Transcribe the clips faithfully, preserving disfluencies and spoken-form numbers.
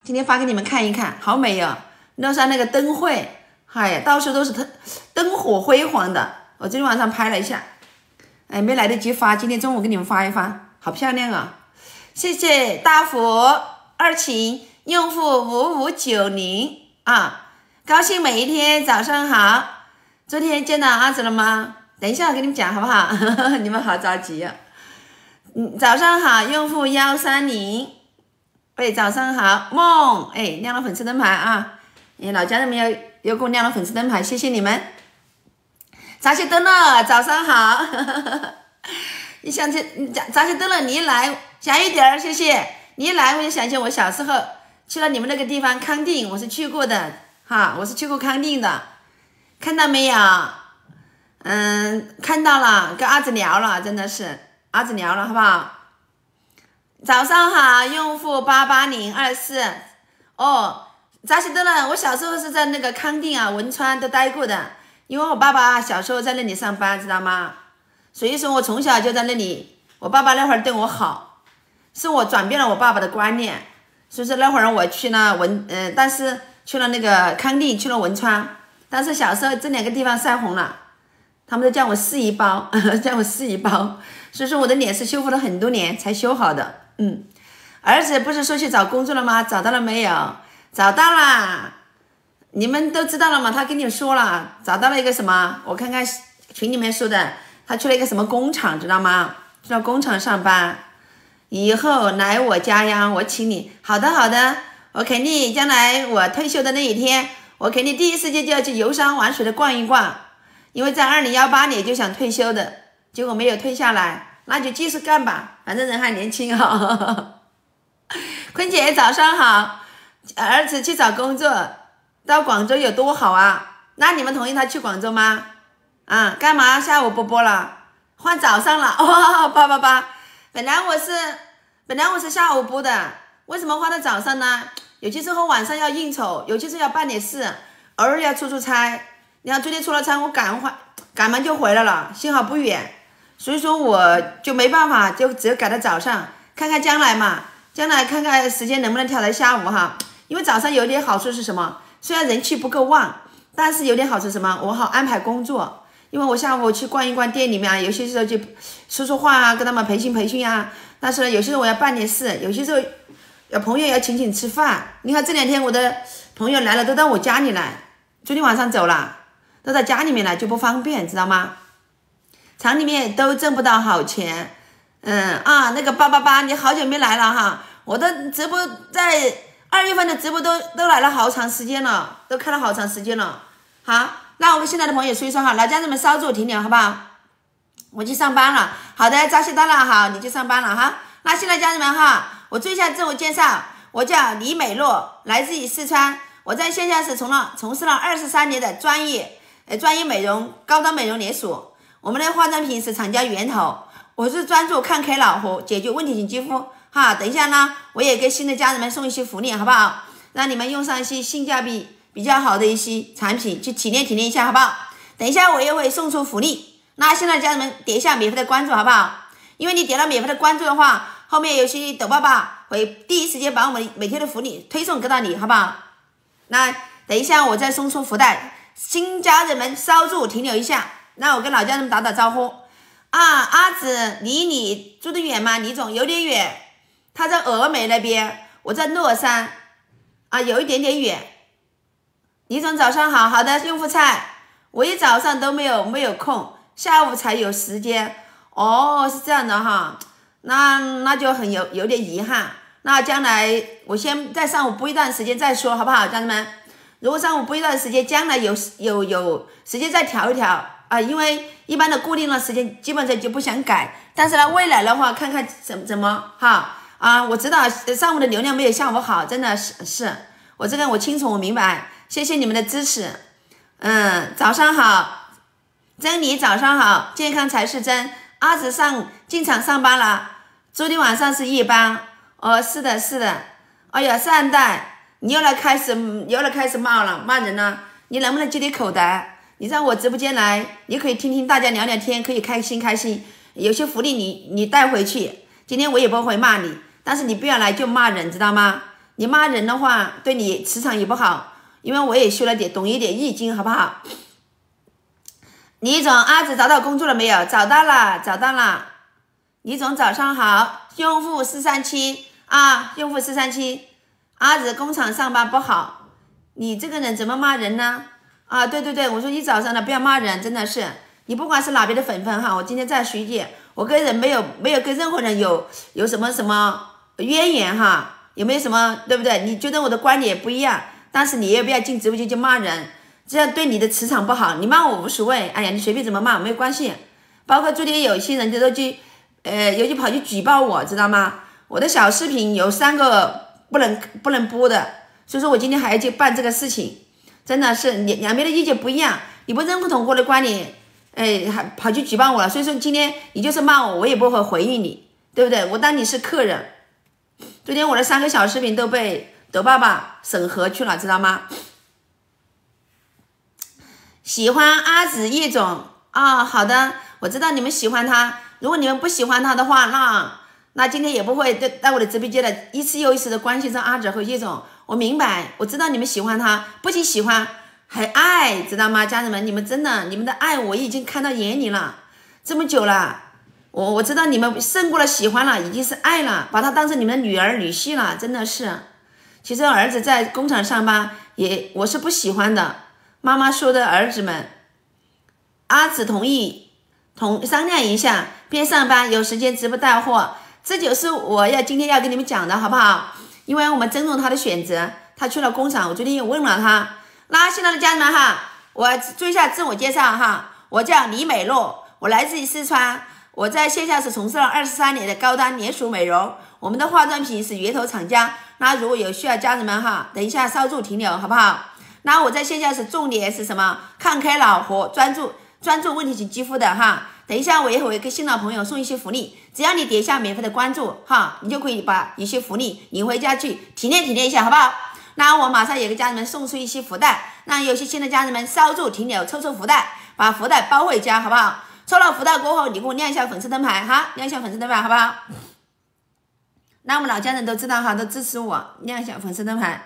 今天发给你们看一看，好美哦！乐山那个灯会，哎呀，到处都是灯灯火辉煌的。我昨天晚上拍了一下，哎，没来得及发，今天中午给你们发一发，好漂亮啊！谢谢大福二琴用户五五九零啊，高兴每一天，早上好。昨天见到阿紫了吗？等一下我给你们讲好不好？你们好着急啊！嗯，早上好，用户幺三零，哎，早上好，梦，哎，亮了粉丝灯牌啊！哎，老家人们又又给我亮了粉丝灯牌，谢谢你们。扎西德勒，早上好。你想起扎西德勒，你一来小一点儿，谢谢你一来，我就想起我小时候去了你们那个地方康定，我是去过的哈，我是去过康定的，看到没有？嗯，看到了，跟阿紫聊了，真的是阿紫聊了，好不好？早上好，用户八八零二四。哦，扎西德勒，我小时候是在那个康定啊、汶川都待过的，因为我爸爸小时候在那里上班，知道吗？所以说我从小就在那里，我爸爸那会儿对我好，是我转变了我爸爸的观念。所以说那会儿我去了汶，嗯、呃，但是去了那个康定，去了汶川，但是小时候这两个地方晒红了。他们都叫我四姨包，叫我四姨包，所以说我的脸是修复了很多年才修好的。嗯，儿子不是说去找工作了吗？找到了没有？找到啦！你们都知道了吗？他跟你说了，找到了一个什么？我看看群里面说的，他去了一个什么工厂，知道吗？去到工厂上班，以后来我家呀，我请你。好的，好的，我肯定将来我退休的那一天，我肯定第一时间就要去游山玩水的逛一逛。因为在二零一八年就想退休的，结果没有退下来，那就继续干吧，反正人还年轻啊。坤姐早上好，儿子去找工作，到广州有多好啊？那你们同意他去广州吗？啊，干嘛下午不播了，换早上了？哦，八八八，本来我是本来我是下午播的，为什么换到早上呢？有些时候晚上要应酬，有些时候要办点事，偶尔要出出差。你看昨天出了差，我赶快赶忙就回来了，幸好不远，所以说我就没办法，就只有改到早上，看看将来嘛，将来看看时间能不能调到下午哈。因为早上有点好处是什么？虽然人气不够旺，但是有点好处是什么？我好安排工作，因为我下午去逛一逛店里面啊，有些时候就说说话啊，跟他们培训培训啊。但是有些时候我要办点事，有些时候有朋友要请请吃饭。你看这两天我的朋友来了，都到我家里来，昨天晚上走了。都在家里面了就不方便，知道吗？厂里面都挣不到好钱。嗯啊，那个八八八，你好久没来了哈，我的直播在二月份的直播都都来了好长时间了，都开了好长时间了。好，那我跟现在的朋友说一声哈，老家人们稍作停留，好不好？我去上班了。好的，扎西达了，好，你去上班了哈。那现在家人们哈，我做一下自我介绍，我叫李美洛，来自于四川，我在线下是从了从事了二十三年的专业。呃，专业美容高端美容连锁，我们的化妆品是厂家源头。我是专注抗衰老和解决问题型肌肤哈。等一下呢，我也给新的家人们送一些福利，好不好？让你们用上一些性价比比较好的一些产品去体验体验一下，好不好？等一下我也会送出福利。那现在家人们点一下免费的关注，好不好？因为你点了免费的关注的话，后面有些抖爸爸会第一时间把我们每天的福利推送给到你，好不好？那等一下我再送出福袋。新家人们稍作停留一下，那我跟老家人们打打招呼啊。阿紫离你住得远吗？李总有点远，他在峨眉那边，我在乐山啊，有一点点远。李总早上好。好的，用户菜，我一早上都没有没有空，下午才有时间。哦，是这样的哈，那那就很有有点遗憾。那将来我先在上午播一段时间再说，好不好，家人们？如果上午播一段时间，将来有有有时间再调一调啊、呃，因为一般的固定的时间基本上就不想改。但是呢，未来的话看看怎怎么哈啊，我知道上午的流量没有下午好，真的是是我这个我清楚我明白，谢谢你们的支持。嗯，早上好，珍妮早上好，健康才是真。阿紫上进厂上班了，昨天晚上是夜班。哦，是的是的。哎呀，善待。你又来开始，又来开始骂了，骂人了。你能不能接点口袋？你上我直播间来，你可以听听大家聊聊天，可以开心开心。有些福利你你带回去。今天我也不会骂你，但是你不要来就骂人，知道吗？ 你骂人的话，对你磁场也不好。因为我也学了点，懂一点易经，好不好？李总，阿紫找到工作了没有？找到了，找到了。李总，早上好，用户四三七啊，用户四三七，阿紫工厂上班不好，你这个人怎么骂人呢？啊，对对对，我说一早上的不要骂人，真的是，你不管是哪边的粉粉哈，我今天再说一句，我跟人没有没有跟任何人有有什么什么渊源哈，有没有什么对不对？你觉得我的观点不一样？但是你也不要进直播间就骂人，这样对你的磁场不好。你骂我无所谓，哎呀，你随便怎么骂没有关系。包括昨天有一些人就都去，呃，有去跑去举报我，知道吗？我的小视频有三个不能不能播的，所以说我今天还要去办这个事情。真的是两两边的意见不一样，你不认同我的观点，哎，还跑去举报我了。所以说今天你就是骂我，我也不会回应你，对不对？我当你是客人。昨天我的三个小视频都被德爸爸审核去了，知道吗？喜欢阿紫叶总啊、哦，好的，我知道你们喜欢他。如果你们不喜欢他的话，那那今天也不会在我的直播间的一次又一次的关心着阿紫和叶总。我明白，我知道你们喜欢他，不仅喜欢，还爱，知道吗？家人们，你们真的，你们的爱我已经看到眼里了，这么久了。我我知道你们胜过了喜欢了，已经是爱了，把他当成你们的女儿女婿了，真的是。其实儿子在工厂上班也我是不喜欢的。妈妈说的儿子们，阿紫同意同商量一下，边上班有时间直播带货，这就是我要今天要跟你们讲的，好不好？因为我们尊重他的选择，他去了工厂，我昨天也问了他。那现在的家人们哈，我做一下自我介绍哈，我叫李美露，我来自于四川。我在线下是从事了二十三年的高端连锁美容，我们的化妆品是源头厂家。那如果有需要家人们哈，等一下稍作停留，好不好？那我在线下是重点是什么？抗开老和专注专注问题型肌肤的哈。等一下我也会给新老朋友送一些福利，只要你点一下免费的关注哈，你就可以把一些福利领回家去体验体验一下，好不好？那我马上也给家人们送出一些福袋，那有些新的家人们稍作停留，抽抽福袋，把福袋包回家，好不好？抽了福袋过后，你给我亮一下粉丝灯牌哈，亮一下粉丝灯牌，好不好？那我们老家人都知道哈，都支持我，亮一下粉丝灯牌。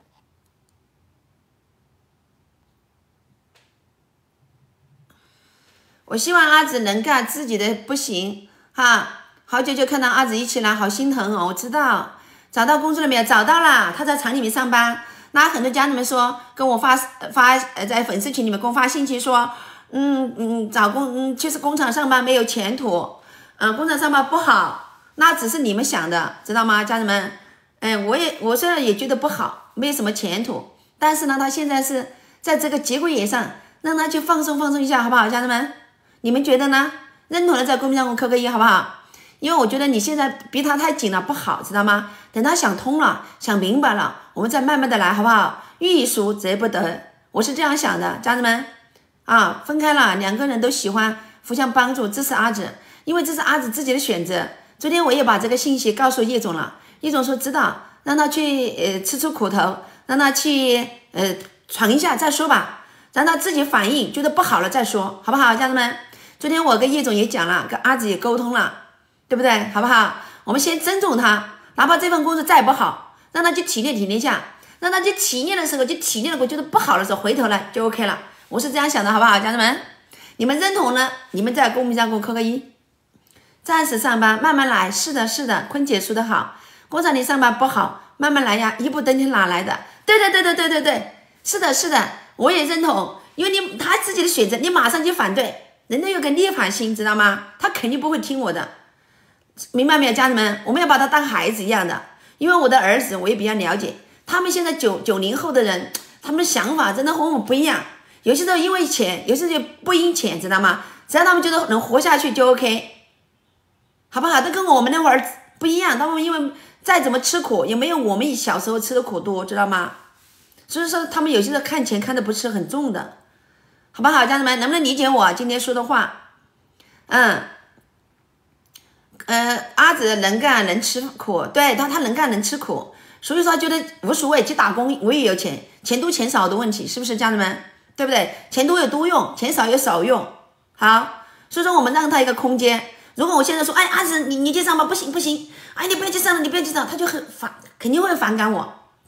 我希望阿紫能干，自己的不行哈。好久就看到阿紫一起来，好心疼哦。我知道找到工作了没有？找到了，他在厂里面上班。那很多家人们说跟我发发呃在粉丝群里面给我发信息说。嗯嗯，找工嗯，其实工厂上班没有前途，嗯，工厂上班不好，那只是你们想的，知道吗，家人们？嗯，我也我虽然也觉得不好，没有什么前途，但是呢，他现在是在这个节骨眼上，让他去放松放松一下，好不好，家人们？你们觉得呢？认同的在公屏上给我扣个一，好不好？因为我觉得你现在逼他太紧了，不好，知道吗？等他想通了，想明白了，我们再慢慢的来，好不好？欲速则不得，我是这样想的，家人们。啊，分开了，两个人都喜欢互相帮助，支持阿紫，因为这是阿紫自己的选择。昨天我也把这个信息告诉叶总了，叶总说知道，让他去呃吃出苦头，让他去呃闯一下再说吧，让他自己反应，觉得不好了再说，好不好，家人们？昨天我跟叶总也讲了，跟阿紫也沟通了，对不对？好不好？我们先尊重他，哪怕这份工作再不好，让他去体验体验一下，让他去体验的时候就体验了，我觉得不好的时候回头来就 OK 了。我是这样想的，好不好，家人们？你们认同呢？你们在公屏上给我扣个一。暂时上班，慢慢来。是的，是的，坤姐说的好。工厂里上班不好，慢慢来呀，一步登天哪来的？对对对对对对对，是的，是的，我也认同。因为你他自己的选择，你马上就反对，人家有个逆反心，知道吗？他肯定不会听我的，明白没有，家人们？我们要把他当孩子一样的。因为我的儿子我也比较了解，他们现在九九零后的人，他们的想法真的和我们不一样。有些时候因为钱，有些时候不因钱，知道吗？只要他们觉得能活下去就 OK， 好不好？都跟我们那会儿不一样，他们因为再怎么吃苦，也没有我们小时候吃的苦多，知道吗？所以说他们有些时候看钱看的不是很重的，好不好，家人们？能不能理解我今天说的话？嗯，呃，阿紫能干能吃苦，对他他能干能吃苦，所以说他觉得无所谓，去打工我也有钱，钱多钱少的问题，是不是，家人们？对不对？钱多有多用，钱少有少用。好，所以说我们让他一个空间。如果我现在说，哎，阿紫，你你去上班不行不行，哎，你不要去上了，你不要去上，他就很反，肯定会反感我。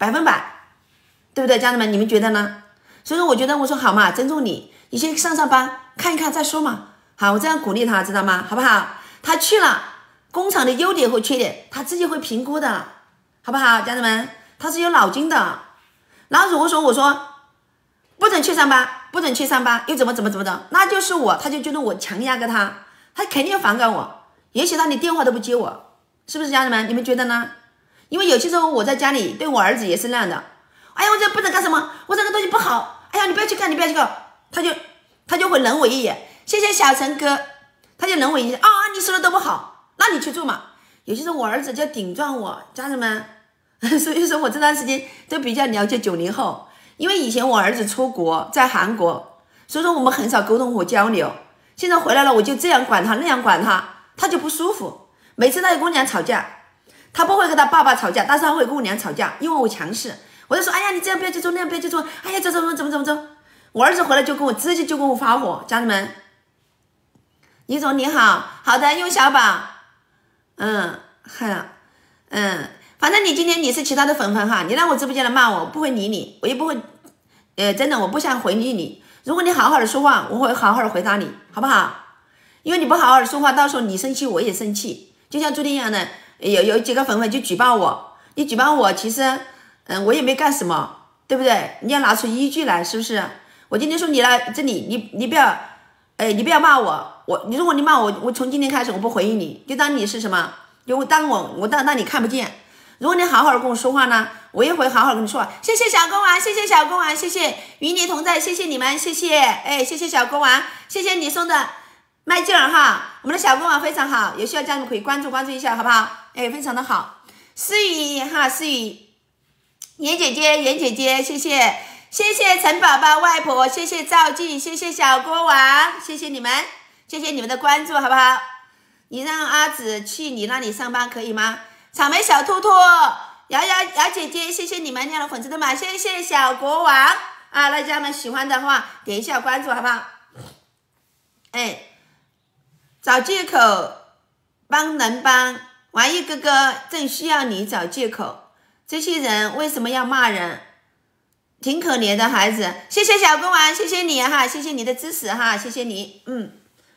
百分百，对不对，家人们？你们觉得呢？所以说，我觉得我说好嘛，尊重你，你先上上班看一看再说嘛。好，我这样鼓励他，知道吗？好不好？他去了，工厂的优点和缺点他自己会评估的，好不好，家人们？他是有脑筋的。然后如果说我说不准去上班，不准去上班，又怎么怎么怎么的，那就是我，他就觉得我强压着他，他肯定反感我，也许他连电话都不接我，是不是，家人们？你们觉得呢？因为有些时候我在家里对我儿子也是那样的，哎呀，我这不能干什么，我这个东西不好，哎呀，你不要去看，你不要去看，他就他就会冷我一眼。谢谢小陈哥，他就冷我一眼啊，你说的都不好，那你去做嘛。有些时候我儿子就顶撞我，家人们，所以说我这段时间都比较了解九零后，因为以前我儿子出国在韩国，所以说我们很少沟通和交流。现在回来了，我就这样管他那样管他，他就不舒服。每次他就跟我娘吵架，他不会跟他爸爸吵架，但是他会跟我娘吵架，因为我强势，我就说，哎呀，你这样不要去做，那样不要去做，哎呀，这怎么怎么怎么着。我儿子回来就跟我直接就跟我发火，家人们。李总你好，好的，用小宝，嗯，哈，嗯，反正你今天你是其他的粉粉哈，你让我直播间来骂我，我不会理你，我也不会，呃，真的我不想回理你。如果你好好的说话，我会好好的回答你，好不好？因为你不好好的说话，到时候你生气我也生气。就像昨天一样的，有有几个粉粉就举报我，你举报我，其实，嗯，我也没干什么，对不对？你要拿出依据来，是不是？我今天说你来这里，你你不要，哎，你不要骂我，我你如果你骂我，我从今天开始我不回应你，就当你是什么，就当我我当当你看不见。如果你好好的跟我说话呢，我也会好好跟你说。谢谢小公王，谢谢小公王，谢谢与你同在，谢谢你们，谢谢，哎，谢谢小公王，谢谢你送的麦劲儿哈，我们的小公王非常好，有需要家人们可以关注关注一下，好不好？哎，非常的好。思雨哈，思雨，妍姐姐，妍姐姐，谢谢。谢谢陈宝宝外婆，谢谢赵静，谢谢小国王，谢谢你们，谢谢你们的关注，好不好？你让阿紫去你那里上班可以吗？草莓小兔兔，瑶瑶瑶姐姐，谢谢你们亮的粉丝的嘛，谢谢小国王啊！大家们喜欢的话点一下关注，好不好？哎，找借口帮能帮，王毅哥哥正需要你找借口，这些人为什么要骂人？挺可怜的孩子，谢谢小公王，谢谢你哈，谢谢你的支持哈，谢谢你，嗯，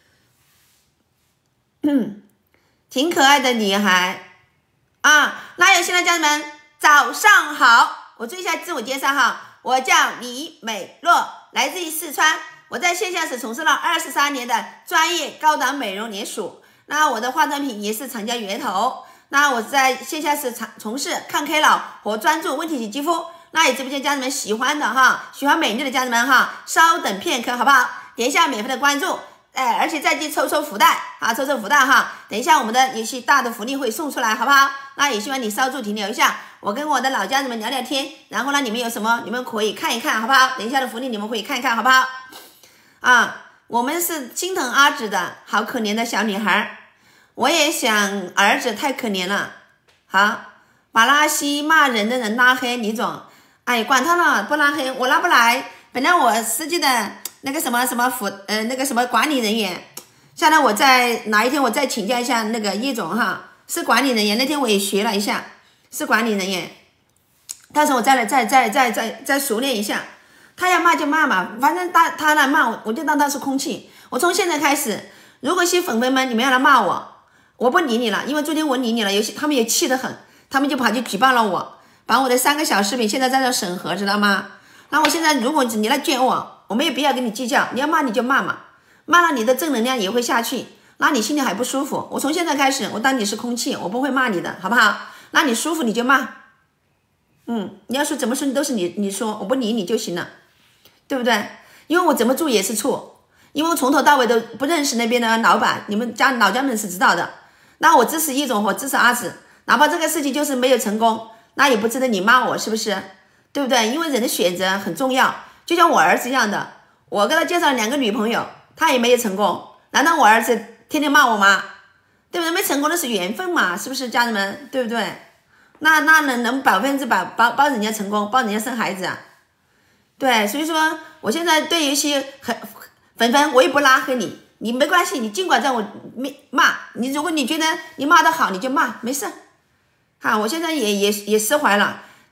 嗯，挺可爱的女孩啊。那有新的家人们，早上好，我做一下自我介绍哈，我叫李美洛，来自于四川，我在线下是从事了二十三年的专业高档美容连锁，那我的化妆品也是厂家源头，那我在线下是从从事抗衰老和专注问题型肌肤。那也直播间家人们喜欢的哈，喜欢美丽的家人们哈，稍等片刻好不好？点一下免费的关注，哎，而且再去抽抽福袋啊，抽抽福袋哈。等一下我们的有些大的福利会送出来，好不好？那也希望你稍作停留一下，我跟我的老家人们聊聊天，然后呢，你们有什么你们可以看一看，好不好？等一下的福利你们可以看一看，好不好？啊，我们是心疼阿紫的，好可怜的小女孩，我也想儿子太可怜了。好，把那些骂人的人拉黑，李总。哎，管他了，不拉黑，我拉不来。本来我司机的那个什么什么辅呃那个什么管理人员，下来我再哪一天我再请教一下那个叶总哈，是管理人员。那天我也学了一下，是管理人员。到时候我再来再再再再再熟练一下。他要骂就骂嘛，反正他他来骂我，我就当他是空气。我从现在开始，如果些粉粉们你们要来骂我，我不理你了，因为昨天我理你了，有些他们也气得很，他们就跑去举报了我。把我的三个小视频现在在这审核，知道吗？那我现在如果你来卷我，我们也不要跟你计较，你要骂你就骂嘛，骂了你的正能量也会下去，那你心里还不舒服。我从现在开始，我当你是空气，我不会骂你的，好不好？那你舒服你就骂，嗯，你要说怎么说都是你你说，我不理你就行了，对不对？因为我怎么做也是错，因为我从头到尾都不认识那边的老板，你们家老家们是知道的。那我支持叶总和支持阿紫，哪怕这个事情就是没有成功。那也不值得你骂我，是不是？对不对？因为人的选择很重要，就像我儿子一样的，我给他介绍了两个女朋友，他也没有成功，难道我儿子天天骂我吗？对不对？没成功的是缘分嘛，是不是家人们？对不对？那那能能百分之百帮帮人家成功，帮人家生孩子啊？对，所以说我现在对于一些很粉粉，我也不拉黑你，你没关系，你尽管在我骂你，如果你觉得你骂得好，你就骂，没事。啊，我现在也也也释怀了，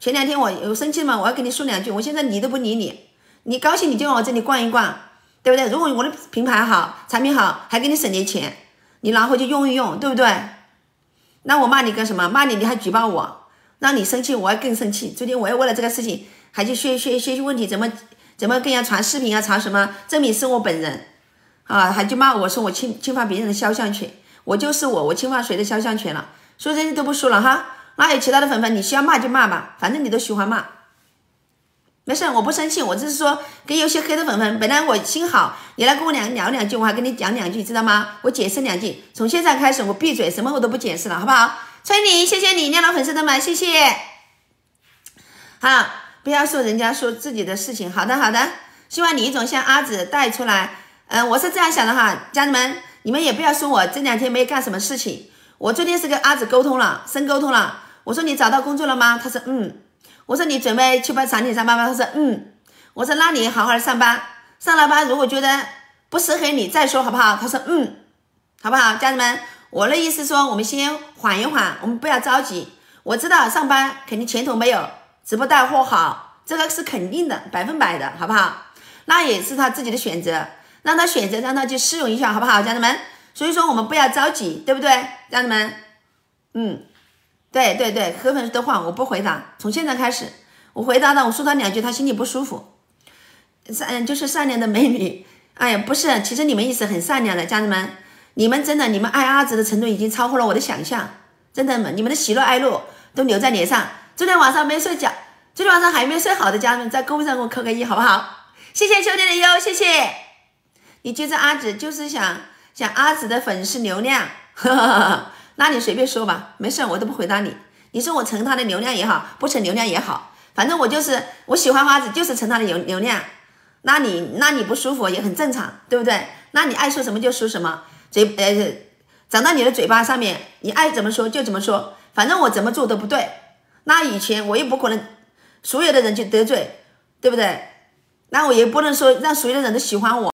前两天我有生气嘛，我要跟你说两句，我现在理都不理你，你高兴你就往我这里逛一逛，对不对？如果我的品牌好，产品好，还给你省点钱，你拿回去用一用，对不对？那我骂你干什么？骂你你还举报我，让你生气，我还更生气。昨天我要为了这个事情还去学学学习问题，怎么怎么跟人家传视频啊，传什么证明是我本人啊，还就骂我说我侵侵犯别人的肖像权，我就是我，我侵犯谁的肖像权了？所以这些都不说了哈。那有其他的粉粉，你需要骂就骂吧，反正你都喜欢骂，没事，我不生气，我只是说跟有些黑的粉粉，本来我心好，你来跟我聊聊两句，我还跟你讲两句，知道吗？我解释两句，从现在开始我闭嘴，什么我都不解释了，好不好？崔妮，谢谢你，亮老粉丝的们，谢谢。好，不要说人家说自己的事情，好的好的，希望你一种像阿紫带出来，嗯、呃，我是这样想的哈，家人们，你们也不要说我这两天没干什么事情。我昨天是跟阿紫沟通了，深沟通了。我说你找到工作了吗？他说嗯。我说你准备去把产品上班吗？他说嗯。我说那你好好的上班，上了班如果觉得不适合你再说好不好？他说嗯，好不好？家人们，我的意思说我们先缓一缓，我们不要着急。我知道上班肯定前途没有直播带货好，这个是肯定的，百分百的，好不好？那也是他自己的选择，让他选择，让他去试用一下，好不好，家人们？所以说我们不要着急，对不对，家人们？嗯，对对对，黑粉的话我不回答，从现在开始我回答他，我说他两句他心里不舒服，善就是善良的美女，哎呀不是，其实你们也是很善良的，家人们，你们真的你们爱阿紫的程度已经超乎了我的想象，真的，你们的喜怒哀乐都留在脸上。昨天晚上没睡觉，昨天晚上还没睡好的家人们，在公屏上给我扣个一好不好？谢谢秋天的优，谢谢你。觉得阿紫就是想想阿紫的粉丝流量，呵呵呵，那你随便说吧，没事，我都不回答你。你说我蹭他的流量也好，不蹭流量也好，反正我就是我喜欢阿紫，就是蹭他的流流量。那你那你不舒服也很正常，对不对？那你爱说什么就说什么，嘴呃长到你的嘴巴上面，你爱怎么说就怎么说，反正我怎么做都不对。那以前我也不可能所有的人去得罪，对不对？那我也不能说让所有的人都喜欢我。